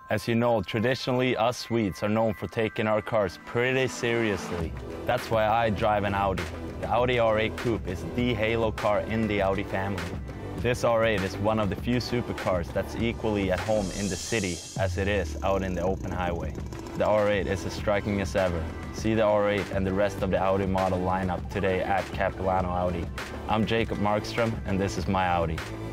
As you know, traditionally us Swedes are known for taking our cars pretty seriously. That's why I drive an Audi. The Audi R8 Coupe is the halo car in the Audi family. This R8 is one of the few supercars that's equally at home in the city as it is out in the open highway. The R8 is as striking as ever. See the R8 and the rest of the Audi model lineup today at Capilano Audi. I'm Jacob Markstrom, and this is my Audi.